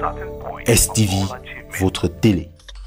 STV, votre télé.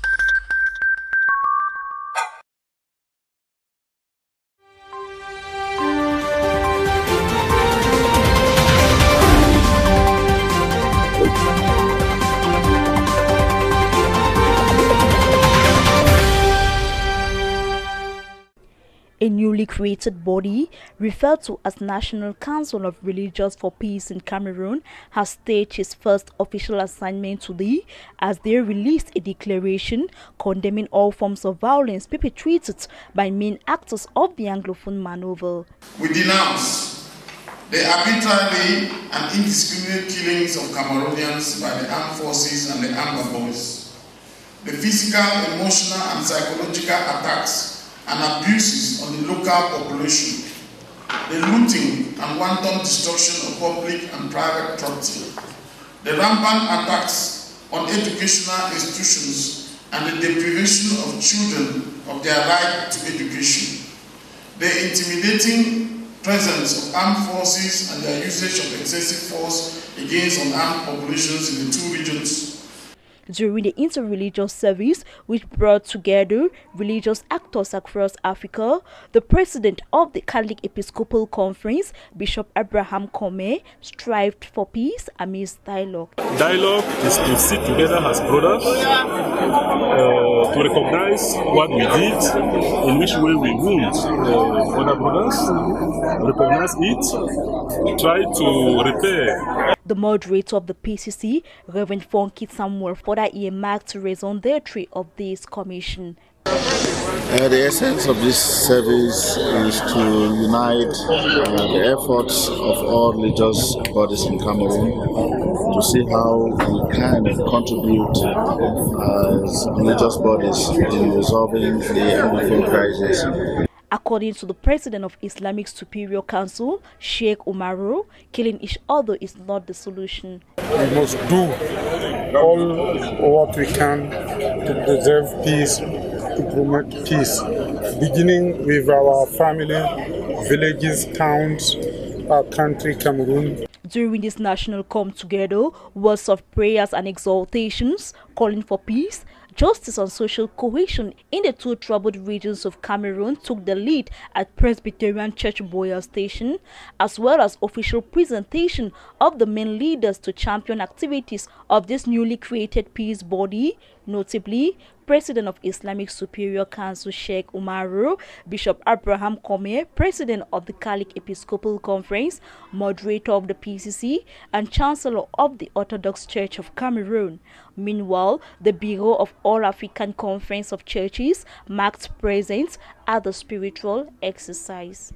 A newly created body, referred to as National Council of Religious for Peace in Cameroon, has staged its first official assignment today as they released a declaration condemning all forms of violence perpetrated by main actors of the Anglophone maneuver. We denounce the arbitrary and indiscriminate killings of Cameroonians by the armed forces and the armed boys, the physical, emotional and psychological attacks and abuses on the local population, the looting and wanton destruction of public and private property, the rampant attacks on educational institutions and the deprivation of children of their right to education, the intimidating presence of armed forces and their usage of excessive force against unarmed populations in the two regions. During the inter-religious service, which brought together religious actors across Africa, the president of the Catholic Episcopal Conference, Bishop Abraham Kome, strived for peace amidst dialogue. Dialogue is to sit together as brothers, to recognize what we did, in which way we wound other brothers, recognize it, try to repair. The moderator of the PCC, Reverend Fonky Samuel, further earmarked raison d'etre of this commission. The essence of this service is to unite the efforts of all religious bodies in Cameroon to see how we can contribute as religious bodies in resolving the Anglophone crisis. According to the president of Islamic Superior Council, Sheikh Umaru, killing each other is not the solution. We must do all what we can to preserve peace, to promote peace, beginning with our family, villages, towns, our country, Cameroon. During this national come-together, words of prayers and exaltations calling for peace, justice and social cohesion in the two troubled regions of Cameroon took the lead at Presbyterian Church Boya Station, as well as official presentation of the main leaders to champion activities of this newly created peace body, notably President of Islamic Superior Council Sheikh Umaru, Bishop Abraham Kome, President of the Catholic Episcopal Conference, Moderator of the PCC, and Chancellor of the Orthodox Church of Cameroon. Meanwhile, the Bureau of All African Conference of Churches marked presence at the spiritual exercise.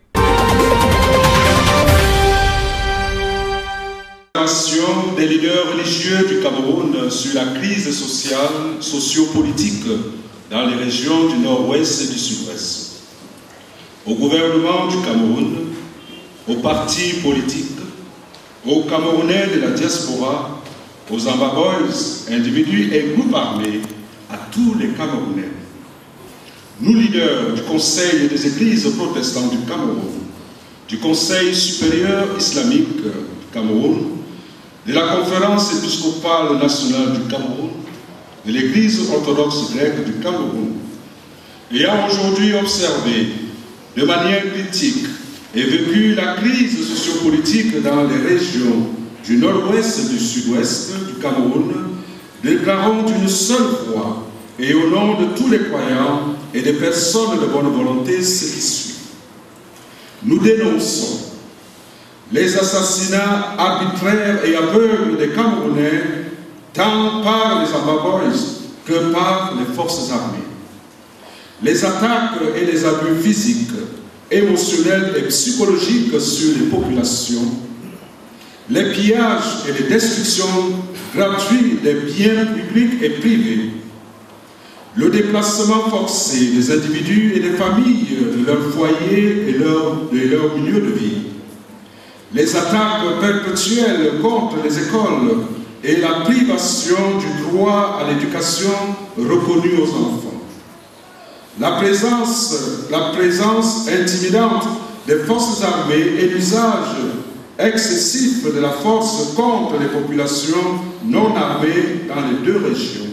Des leaders religieux du Cameroun sur la crise sociale, socio-politique dans les régions du nord-ouest et du sud-ouest. Au gouvernement du Cameroun, aux partis politiques, aux Camerounais de la diaspora, aux Ambaboys, individus et groupes armés, à tous les Camerounais. Nous, leaders du Conseil des Églises protestantes du Cameroun, du Conseil supérieur islamique du Cameroun, de la Conférence épiscopale nationale du Cameroun, de l'Église orthodoxe grecque du Cameroun, ayant aujourd'hui observé de manière critique et vécu la crise sociopolitique dans les régions du nord-ouest et du sud-ouest du Cameroun, déclarons d'une seule voix et au nom de tous les croyants et des personnes de bonne volonté ce qui suit. Nous dénonçons les assassinats arbitraires et aveugles des Camerounais, tant par les Ambaboys que par les forces armées. Les attaques et les abus physiques, émotionnels et psychologiques sur les populations, les pillages et les destructions gratuites des biens publics et privés, le déplacement forcé des individus et des familles de leur foyer et de leur milieu de vie, les attaques perpétuelles contre les écoles et la privation du droit à l'éducation reconnue aux enfants. La présence intimidante des forces armées et l'usage excessif de la force contre les populations non armées dans les deux régions.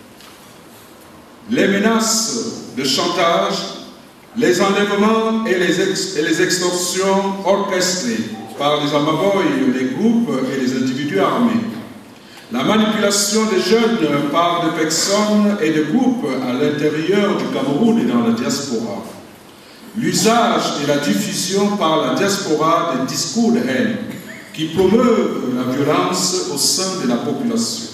Les menaces de chantage, les enlèvements et les extorsions orchestrées par les amaboy, les groupes et les individus armés. La manipulation des jeunes par des personnes et des groupes à l'intérieur du Cameroun et dans la diaspora. L'usage et la diffusion par la diaspora des discours de haine qui promeuvent la violence au sein de la population.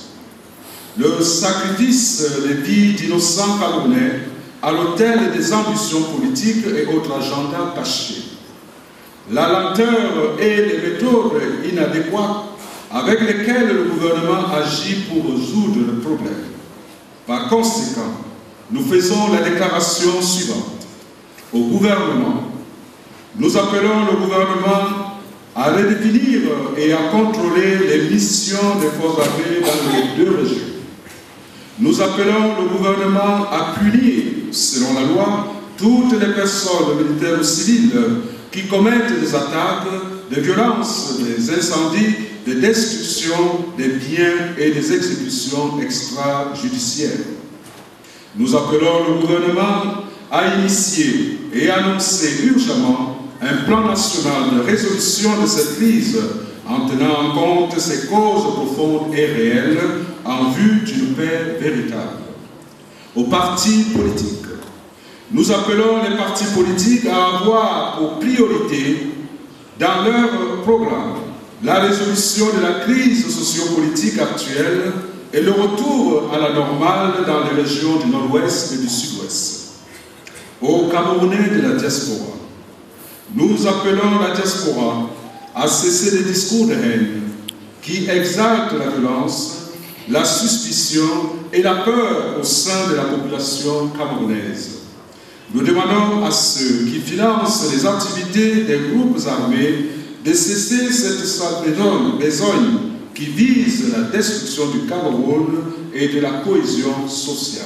Le sacrifice des vies d'innocents Camerounais à l'autel des ambitions politiques et autres agendas cachés. La lenteur et les méthodes inadéquates avec lesquelles le gouvernement agit pour résoudre le problème. Par conséquent, nous faisons la déclaration suivante. Au gouvernement, nous appelons le gouvernement à redéfinir et à contrôler les missions des forces armées dans les deux régions. Nous appelons le gouvernement à punir, selon la loi, toutes les personnes militaires ou civiles qui commettent des attaques, des violences, des incendies, des destructions des biens et des exécutions extrajudiciaires. Nous appelons le gouvernement à initier et annoncer urgemment un plan national de résolution de cette crise en tenant en compte ses causes profondes et réelles en vue d'une paix véritable. Aux partis politiques, nous appelons les partis politiques à avoir pour priorité dans leur programme la résolution de la crise sociopolitique actuelle et le retour à la normale dans les régions du nord-ouest et du sud-ouest. Aux Camerounais de la diaspora, nous appelons la diaspora à cesser les discours de haine qui exaltent la violence, la suspicion et la peur au sein de la population camerounaise. Nous demandons à ceux qui financent les activités des groupes armés de cesser cette sale besogne qui vise la destruction du Cameroun et de la cohésion sociale.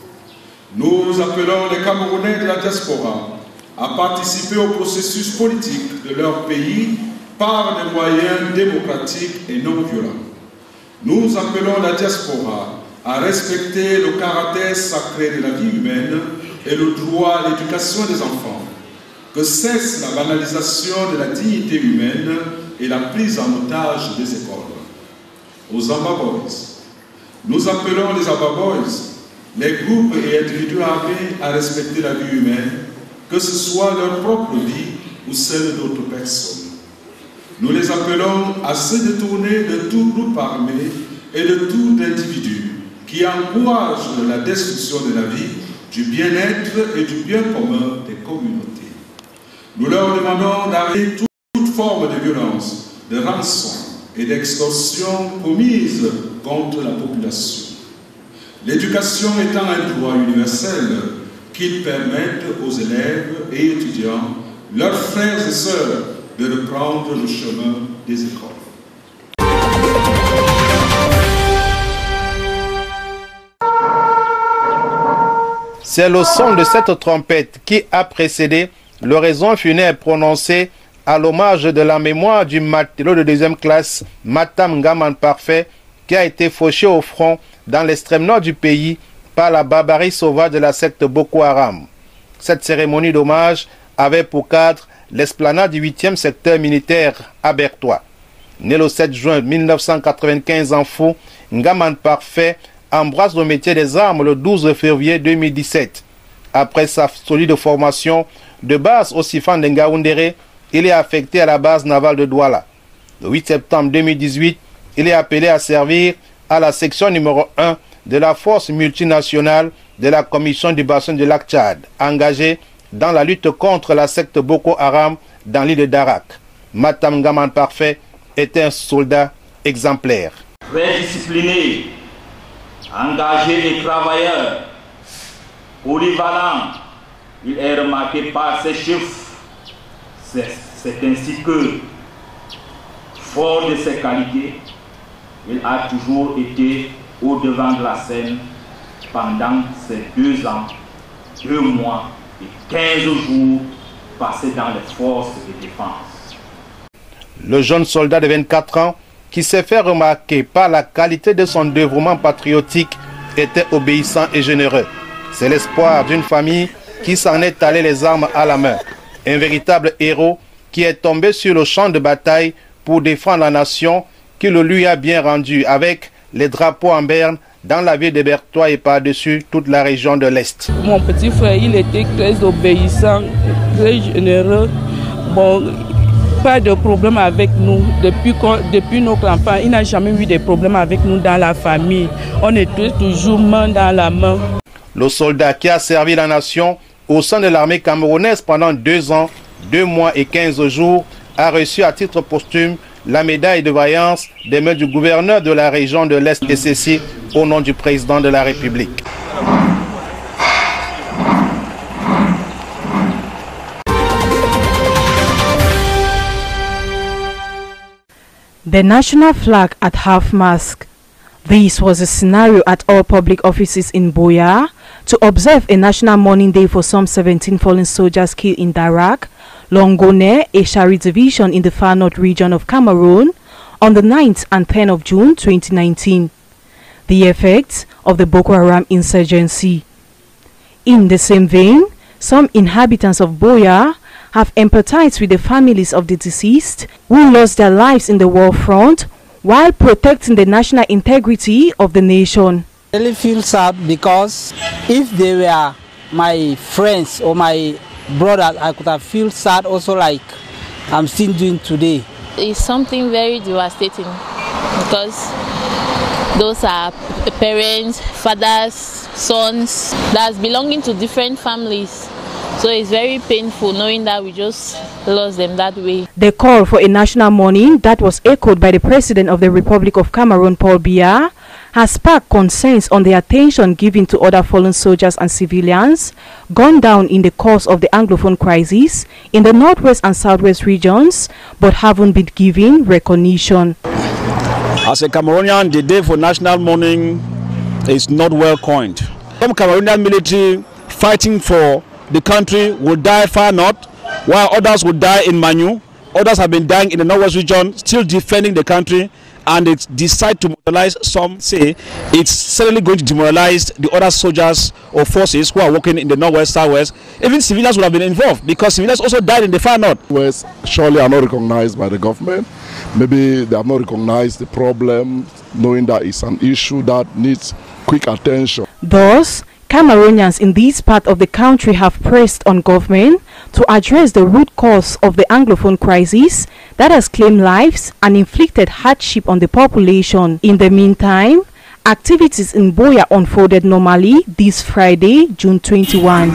Nous appelons les Camerounais de la diaspora à participer au processus politique de leur pays par des moyens démocratiques et non violents. Nous appelons la diaspora à respecter le caractère sacré de la vie humaine et le droit à l'éducation des enfants, que cesse la banalisation de la dignité humaine et la prise en otage des écoles. Aux Amba-Boys, nous appelons les Amba-Boys, les groupes et individus armés à respecter la vie humaine, que ce soit leur propre vie ou celle d'autres personnes. Nous les appelons à se détourner de tout groupe armé et de tout individu qui encourage la destruction de la vie, du bien-être et du bien commun des communautés. Nous leur demandons d'arrêter toute forme de violence, de rançon et d'extorsion commise contre la population. L'éducation étant un droit universel qui permette aux élèves et étudiants, leurs frères et sœurs, de reprendre le chemin des écoles. C'est le son de cette trompette qui a précédé l'oraison funèbre prononcée à l'hommage de la mémoire du matelot de deuxième classe Matam Ngaman Parfait qui a été fauché au front dans l'extrême nord du pays par la barbarie sauvage de la secte Boko Haram. Cette cérémonie d'hommage avait pour cadre l'esplanade du 8e secteur militaire à Bertois. Né le 7 juin 1995 en Fou, Ngaman Parfait embrasse le métier des armes le 12 février 2017. Après sa solide formation de base au Sifan de Ngaoundéré, il est affecté à la base navale de Douala. Le 8 septembre 2018, il est appelé à servir à la section numéro 1 de la force multinationale de la commission du bassin du lac Tchad, engagée dans la lutte contre la secte Boko Haram dans l'île de Darak. Matam Ngaman Parfait était un soldat exemplaire. Très discipliné, engagé et travailleur, polyvalent, il est remarqué par ses chiffres. C'est ainsi que, fort de ses qualités, il a toujours été au devant de la scène pendant ces 2 ans, 2 mois et 15 jours passés dans les forces de défense. Le jeune soldat de 24 ans, qui s'est fait remarquer par la qualité de son dévouement patriotique, était obéissant et généreux. C'est l'espoir d'une famille qui s'en est allée les armes à la main. Un véritable héros qui est tombé sur le champ de bataille pour défendre la nation, qui le lui a bien rendu avec les drapeaux en berne dans la ville de Bertois et par-dessus toute la région de l'Est. Mon petit frère, il était très obéissant, très généreux. Bon, pas de problème avec nous. Depuis notre enfant, il n'a jamais eu de problème avec nous dans la famille. On était toujours main dans la main. Le soldat qui a servi la nation au sein de l'armée camerounaise pendant 2 ans, 2 mois et 15 jours, a reçu à titre posthume la médaille de vaillance des mains du gouverneur de la région de l'Est et ceci au nom du président de la République. The national flag at half-mast. This was a scenario at all public offices in Buea to observe a national mourning day for some 17 fallen soldiers killed in Darak, Longone, a Shari division in the far north region of Cameroon on the 9th and 10th of June 2019. The effects of the Boko Haram insurgency. In the same vein, some inhabitants of Buea have empathized with the families of the deceased who lost their lives in the war front while protecting the national integrity of the nation. I really feel sad because if they were my friends or my brothers, I could have felt sad also like I'm still doing today. It's something very devastating because those are parents, fathers, sons that's belonging to different families. So it's very painful knowing that we just lost them that way. The call for a national mourning that was echoed by the President of the Republic of Cameroon, Paul Biya, has sparked concerns on the attention given to other fallen soldiers and civilians gone down in the course of the Anglophone crisis in the northwest and southwest regions, but haven't been given recognition. As a Cameroonian, the day for national mourning is not well coined. Some Cameroonian military fighting for the country will die far north, while others will die in Manu. Others have been dying in the northwest region, still defending the country, and they decide to demoralize. Some say it's certainly going to demoralize the other soldiers or forces who are working in the northwest, southwest. Even civilians would have been involved because civilians also died in the far north. West surely are not recognized by the government. Maybe they have not recognized the problem, knowing that it's an issue that needs quick attention. Thus, Cameroonians in this part of the country have pressed on government to address the root cause of the Anglophone crisis that has claimed lives and inflicted hardship on the population. In the meantime, activities in Buea unfolded normally this Friday, June 21.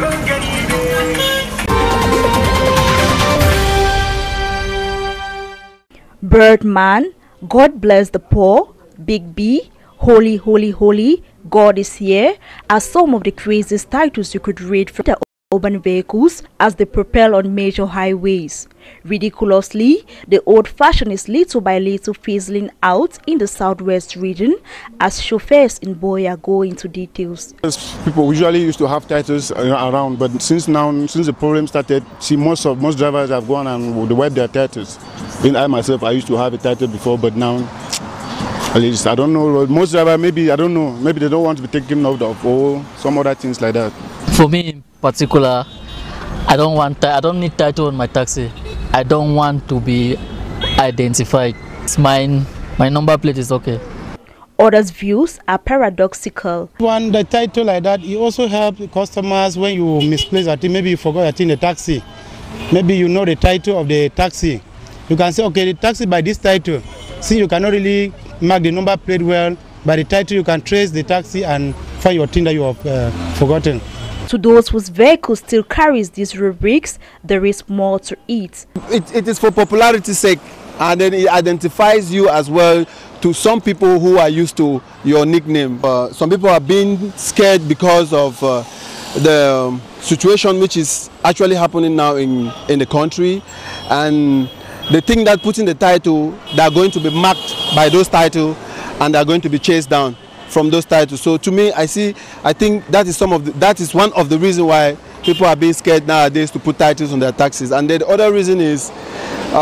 Birdman, God Bless the Poor, Big B, Holy, Holy, Holy, God is Here are some of the craziest titles you could read from the urban vehicles as they propel on major highways. Ridiculously, the old fashion is little by little fizzling out in the southwest region as chauffeurs in Buea go into details. People usually used to have titles around, but since the problem started, see most drivers have gone and they wipe their titles. Even I myself, I used to have a title before, but now at least I don't know. Most drivers, maybe I don't know. Maybe they don't want to be taken out of or some other things like that. For me in particular, I don't need title on my taxi. I don't want to be identified. It's mine. My number plate is okay. Others' views are paradoxical. When the title like that, it also helps customers when you misplace a thing. Maybe you forgot a thing in the taxi. Maybe you know the title of the taxi. You can say, okay, the taxi by this title. See, you cannot really mark the number plate well. By the title, you can trace the taxi and find your thing that you have forgotten. To those whose vehicle still carries these rubrics, there is more to it. It is for popularity's sake, and then it identifies you as well to some people who are used to your nickname. Some people are being scared because of the situation which is actually happening now in the country, and they think that putting the title, they are going to be marked by those titles and they are going to be chased down from those titles. So to me, I think that is one of the reasons why people are being scared nowadays to put titles on their taxis. And then the other reason is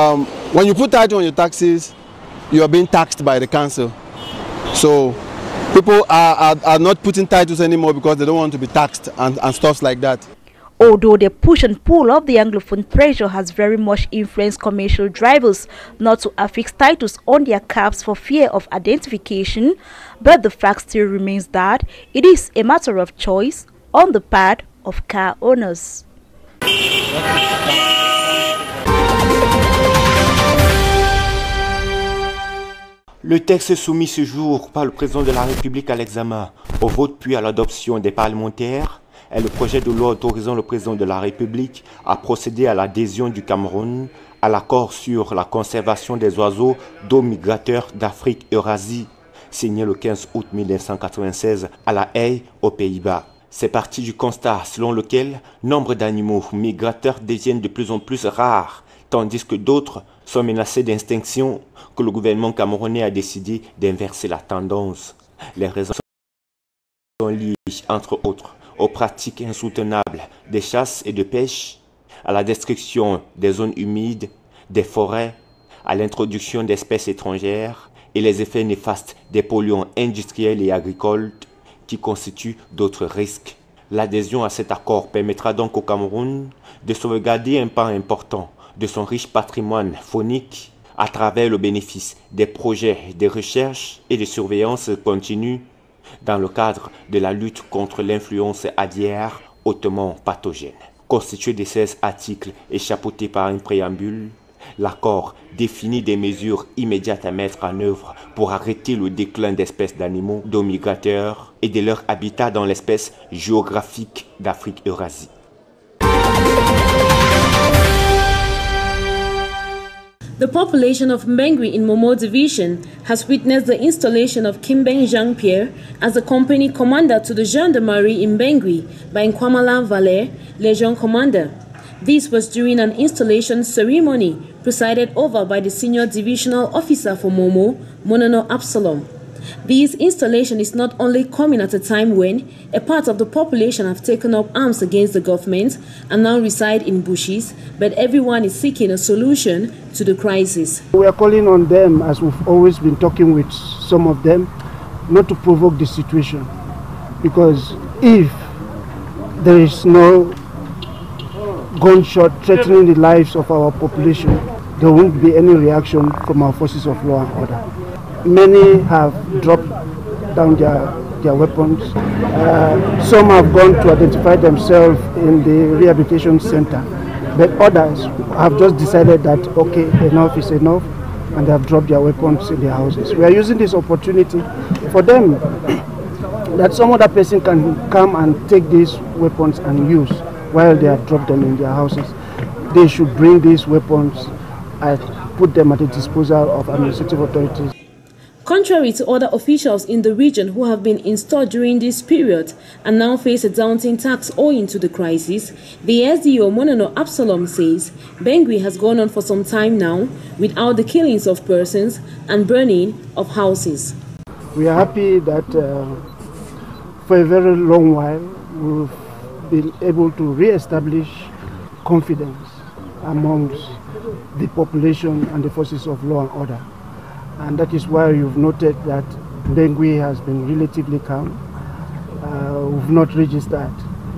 when you put title on your taxes, you are being taxed by the council. So people are not putting titles anymore because they don't want to be taxed and stuff like that. Although the push and pull of the Anglophone pressure has very much influenced commercial drivers not to affix titles on their cabs for fear of identification, but the fact still remains that it is a matter of choice on the part of car owners. Le texte soumis ce jour par le président de la République à l'examen, au vote puis à l'adoption des parlementaires est le projet de loi autorisant le président de la République à procéder à l'adhésion du Cameroun à l'accord sur la conservation des oiseaux d'eau migrateurs d'Afrique-Eurasie, signé le 15 août 1996 à La Haye, aux Pays-Bas. C'est parti du constat selon lequel nombre d'animaux migrateurs deviennent de plus en plus rares, tandis que d'autres sont menacés d'extinction, que le gouvernement camerounais a décidé d'inverser la tendance. Les raisons sont liées, entre autres, aux pratiques insoutenables des chasses et de pêche, à la destruction des zones humides, des forêts, à l'introduction d'espèces étrangères et les effets néfastes des polluants industriels et agricoles qui constituent d'autres risques. L'adhésion à cet accord permettra donc au Cameroun de sauvegarder un pan important de son riche patrimoine faunique à travers le bénéfice des projets de recherche et de surveillance continue dans le cadre de la lutte contre l'influence aviaire hautement pathogène. Constitué de 16 articles et chapeauté par un préambule, l'accord définit des mesures immédiates à mettre en œuvre pour arrêter le déclin d'espèces d'animaux d'eau migrateurs et de leur habitat dans l'espace géographique d'Afrique-Eurasie. The population of Mbengui in Momo Division has witnessed the installation of Kimbeng Jean-Pierre as the company commander to the Gendarmerie in Mbengui by Nkwamala Valère, Legion Commander. This was during an installation ceremony presided over by the senior divisional officer for Momo, Monono Absalom. This installation is not only coming at a time when a part of the population have taken up arms against the government and now reside in bushes, but everyone is seeking a solution to the crisis. We are calling on them, as we've always been talking with some of them, not to provoke the situation, because if there is no gunshot threatening the lives of our population, there won't be any reaction from our forces of law and order. Many have dropped down their weapons. Some have gone to identify themselves in the rehabilitation center, but others have just decided that, okay, enough is enough, and they have dropped their weapons in their houses. We are using this opportunity for them, that some other person can come and take these weapons and use while they have dropped them in their houses. They should bring these weapons and put them at the disposal of administrative authorities. Contrary to other officials in the region who have been installed during this period and now face a daunting tax owing to the crisis, the SDO Monono Absalom says Mbengui has gone on for some time now without the killings of persons and burning of houses. We are happy that for a very long while we've been able to re-establish confidence amongst the population and the forces of law and order. And that is why you've noted that Mbengui has been relatively calm. We've not registered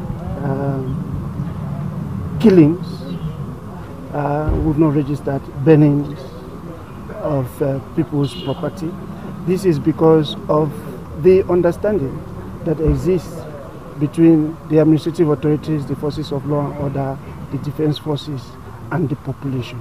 killings. We've not registered burnings of people's property. This is because of the understanding that exists between the administrative authorities, the forces of law and order, the defense forces, and the population.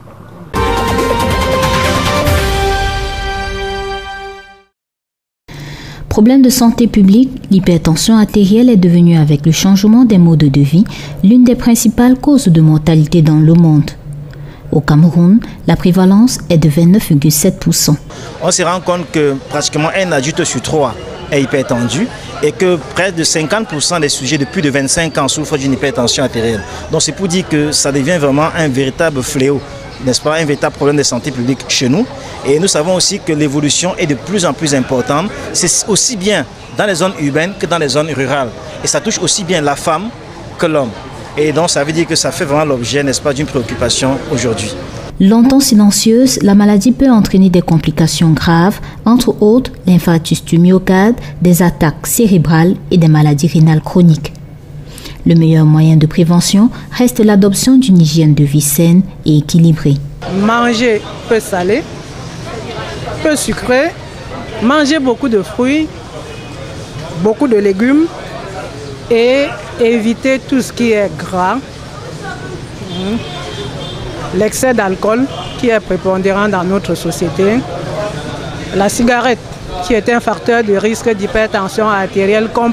Problème de santé publique, l'hypertension artérielle est devenue avec le changement des modes de vie l'une des principales causes de mortalité dans le monde. Au Cameroun, la prévalence est de 29,7%. On se rend compte que pratiquement un adulte sur 3 est hypertendu et que près de 50% des sujets de plus de 25 ans souffrent d'une hypertension artérielle. Donc c'est pour dire que ça devient vraiment un véritable fléau, n'est-ce pas, un véritable problème de santé publique chez nous. Et nous savons aussi que l'évolution est de plus en plus importante. C'est aussi bien dans les zones urbaines que dans les zones rurales. Et ça touche aussi bien la femme que l'homme. Et donc ça veut dire que ça fait vraiment l'objet, n'est-ce pas, d'une préoccupation aujourd'hui. Longtemps silencieuse, la maladie peut entraîner des complications graves, entre autres l'infarctus du myocarde, des attaques cérébrales et des maladies rénales chroniques. Le meilleur moyen de prévention reste l'adoption d'une hygiène de vie saine et équilibrée. Manger peu salé, peu sucré, manger beaucoup de fruits, beaucoup de légumes et éviter tout ce qui est gras. L'excès d'alcool qui est prépondérant dans notre société, la cigarette qui est un facteur de risque d'hypertension artérielle on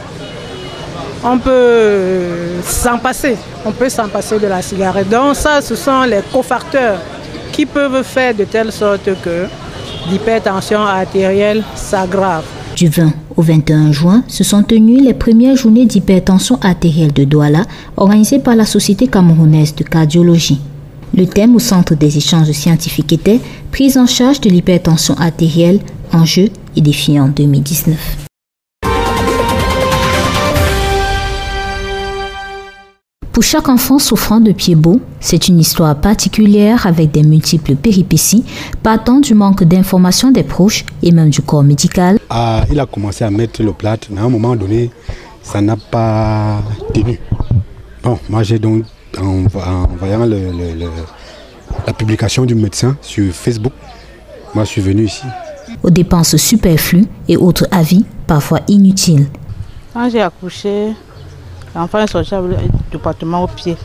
peut s'en passer de la cigarette. Donc ça, ce sont les cofacteurs qui peuvent faire de telle sorte que l'hypertension artérielle s'aggrave. Du 20 au 21 juin, se sont tenues les premières journées d'hypertension artérielle de Douala, organisées par la Société camerounaise de cardiologie. Le thème au centre des échanges scientifiques était « Prise en charge de l'hypertension artérielle, enjeux et défis en 2019 ». Pour chaque enfant souffrant de pieds beaux, c'est une histoire particulière avec des multiples péripéties, partant du manque d'informations des proches et même du corps médical. Il a commencé à mettre le plâtre, mais à un moment donné, ça n'a pas tenu. Bon, moi j'ai donc, en voyant la publication du médecin sur Facebook, moi je suis venu ici. Aux dépenses superflues et autres avis, parfois inutiles. Quand j'ai accouché, l'enfant est sorti avec le département au pied.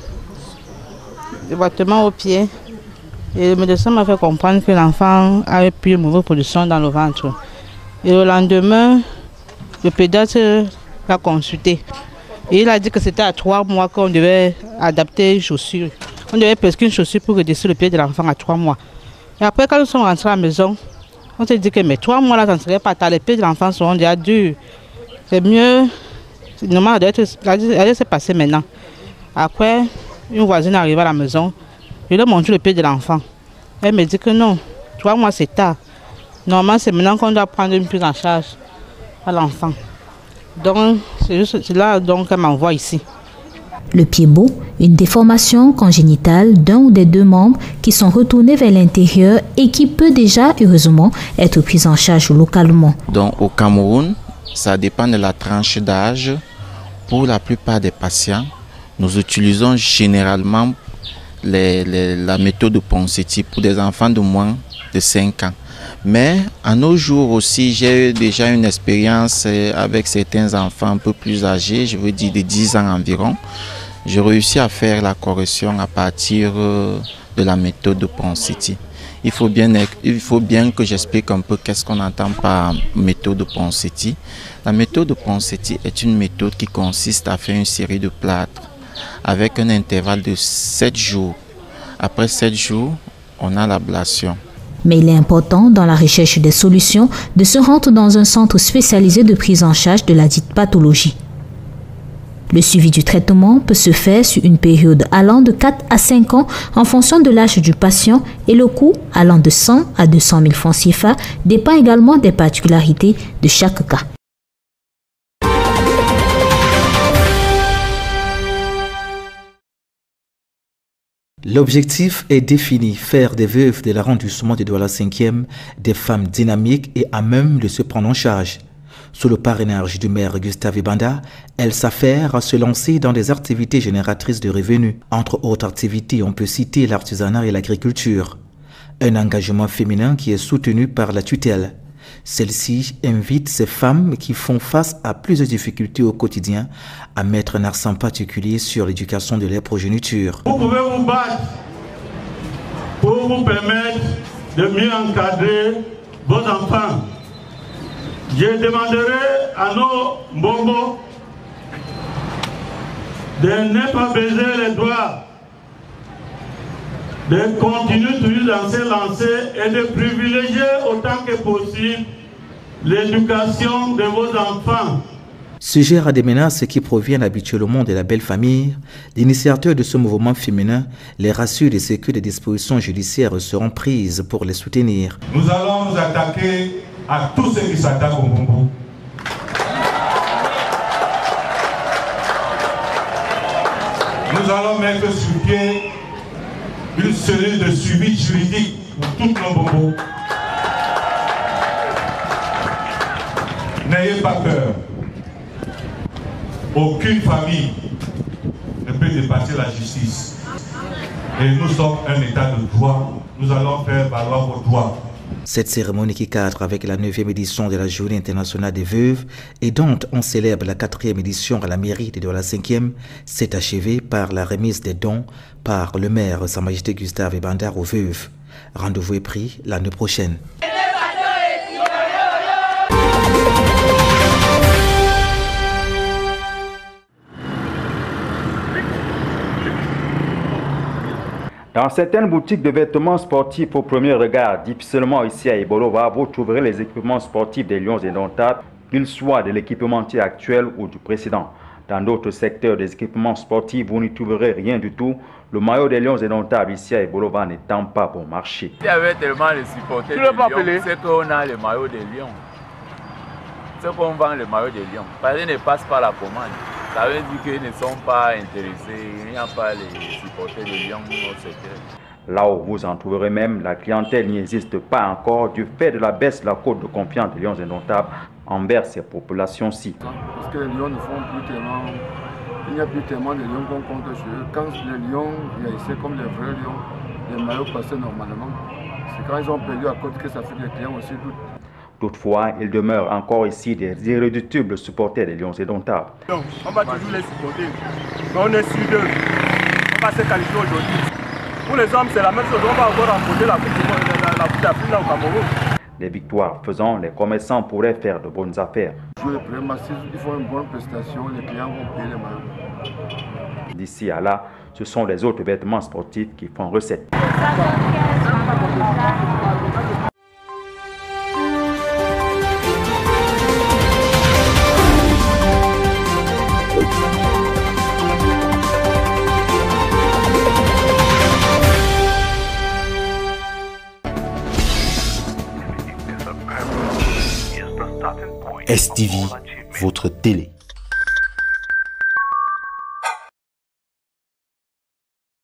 Et le médecin m'a fait comprendre que l'enfant avait plus de mauvaise position dans le ventre. Et le lendemain, le pédiatre l'a consulté. Et il a dit que c'était à 3 mois qu'on devait adapter les chaussures. On devait prescrire une chaussure pour redresser le pied de l'enfant à 3 mois. Et après, quand nous sommes rentrés à la maison, on s'est dit que mais 3 mois là, ça ne serait pas tard. Les pieds de l'enfant seront déjà durs. C'est mieux. Normalement, elle allait se passer maintenant. Après, une voisine arrive à la maison. Je lui ai montré le pied de l'enfant. Elle me dit que non, 3 mois c'est tard. Normalement, c'est maintenant qu'on doit prendre une prise en charge à l'enfant. Donc, c'est là qu'elle m'envoie ici. Le pied beau, une déformation congénitale d'un ou des deux membres qui sont retournés vers l'intérieur et qui peut déjà, heureusement, être prise en charge localement. Donc, au Cameroun, ça dépend de la tranche d'âge. Pour la plupart des patients, nous utilisons généralement la méthode de Ponseti pour des enfants de moins de 5 ans. Mais à nos jours aussi, j'ai eu déjà une expérience avec certains enfants un peu plus âgés, je veux dire de 10 ans environ. J'ai réussi à faire la correction à partir de la méthode de Ponseti. Il faut bien que j'explique un peu qu'est-ce qu'on entend par méthode de Ponseti. La méthode de Ponseti est une méthode qui consiste à faire une série de plâtres avec un intervalle de 7 jours. Après 7 jours, on a l'ablation. Mais il est important, dans la recherche des solutions, de se rendre dans un centre spécialisé de prise en charge de la dite pathologie. Le suivi du traitement peut se faire sur une période allant de 4 à 5 ans en fonction de l'âge du patient et le coût allant de 100 à 200 000 francs CFA dépend également des particularités de chaque cas. L'objectif est défini, faire des veuves de l'arrondissement de Douala 5e des femmes dynamiques et à même de se prendre en charge. Sous le parrainage du maire Gustave Ibanda, elles s'affairent à se lancer dans des activités génératrices de revenus. Entre autres activités, on peut citer l'artisanat et l'agriculture. Un engagement féminin qui est soutenu par la tutelle. Celle-ci invite ces femmes qui font face à plusieurs difficultés au quotidien à mettre un accent particulier sur l'éducation de leur progéniture. Vous pouvez vous battre pour vous permettre de mieux encadrer vos enfants. Je demanderai à nos mbongos de ne pas baiser les doigts, de continuer toujours dans ces lancers et de privilégier autant que possible l'éducation de vos enfants. Sujet à des menaces qui proviennent habituellement de la belle famille, l'initiateur de ce mouvement féminin les rassure de ce que des dispositions judiciaires seront prises pour les soutenir. Nous allons nous attaquer à tous ceux qui s'attaquent au Mbongo. Nous allons mettre sur pied une série de suivis juridiques pour toutes nos bobos. N'ayez pas peur. Aucune famille ne peut dépasser la justice. Et nous sommes un état de droit. Nous allons faire valoir vos droits. Cette cérémonie qui cadre avec la 9e édition de la Journée internationale des veuves et dont on célèbre la 4e édition à la mairie de Douala 5e s'est achevée par la remise des dons par le maire Sa Majesté Gustave Ebanda aux veuves. Rendez-vous est pris l'année prochaine. Dans certaines boutiques de vêtements sportifs au premier regard, difficilement ici à Ibolova, vous trouverez les équipements sportifs des Lions Indomptables, qu'ils soient de l'équipementier actuel ou du précédent. Dans d'autres secteurs des équipements sportifs, vous n'y trouverez rien du tout. Le maillot des Lions Indomptables ici à Ibolova n'étant pas bon marché. Il y avait tellement de supporters des Lions, c'est qu'on a le maillot des Lions. C'est qu'on vend le maillot des Lions. Parce qu'ils ne passent pas la commande. Ça veut dire qu'ils ne sont pas intéressés, il n'y a pas les supporters de Lyon au secteur. Là où vous en trouverez même, la clientèle n'y existe pas encore du fait de la baisse de la cote de confiance des Lions Indomptables envers ces populations-ci. Parce que les Lions ne font plus tellement, il n'y a plus tellement de Lions qu'on compte sur eux. Quand les Lions réagissaient comme les vrais Lions, les maillots passaient normalement. C'est quand ils ont perdu à côté que ça fait que les clients aussi doutent. Toutefois, il demeure encore ici des irréductibles supporters des Lions Indomptables. On va toujours les supporter. Mais on est sûr d'eux. On va se qualifier aujourd'hui. Pour les hommes, c'est la même chose. On va encore remporter la Coupe d'Afrique au Cameroun. Les victoires faisant, les commerçants pourraient faire de bonnes affaires. Jouer le premier match, ils font une bonne prestation, les clients vont payer les maillots. D'ici à là, ce sont les autres vêtements sportifs qui font recette. STV, votre télé.